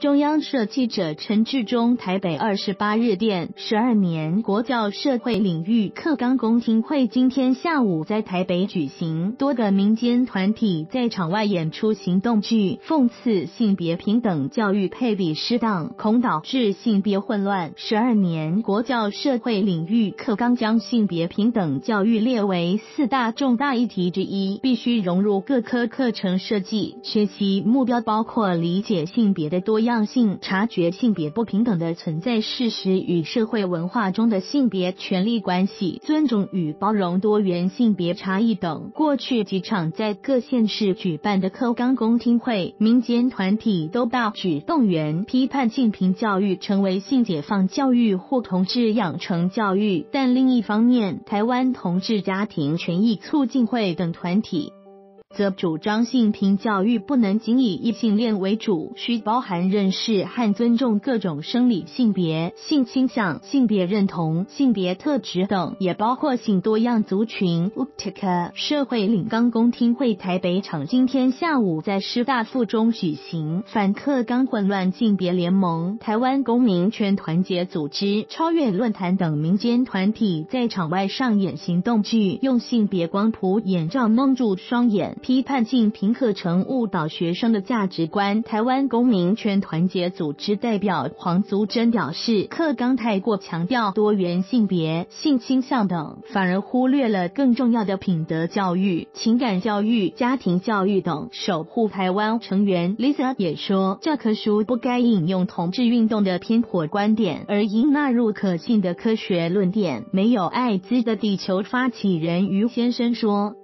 中央社记者陈志忠台北28日电，12年国教社会领域课纲公听会今天下午在台北举行，多个民间团体在场外演出行动剧，讽刺性别平等教育配比失当，恐导致性别混乱。12年国教社会领域课纲将性别平等教育列为4大重大议题之一，必须融入各科课程设计。学习目标包括理解性别的多样性，察觉性别不平等的存在事实与社会文化中的性别权利关系，尊重与包容多元性别差异等。过去几场在各县市举办的课纲公听会，民间团体都大举动员，批判性平教育成为性解放教育或同志养成教育。但另一方面，台湾同志家庭权益促进会等团体则主张性平教育不能仅以异性恋为主，需包含认识和尊重各种生理性别、性倾向、性别认同、性别特质等，也包括性多样族群。社会领纲公听会台北场今天下午在师大附中举行，反课纲混乱性别联盟、台湾公民权团结组织、超越论坛等民间团体在场外上演行动剧，用性别光谱眼罩蒙住双眼，批判性平课程误导学生的价值观。台湾公民权团结组织代表黄足珍表示，课纲太过强调多元性别、性倾向等，反而忽略了更重要的品德教育、情感教育、家庭教育等。守护台湾成员 Lisa 也说，这棵书不该引用同志运动的偏颇观点，而应纳入可信的科学论点。没有艾滋的地球发起人于先生说，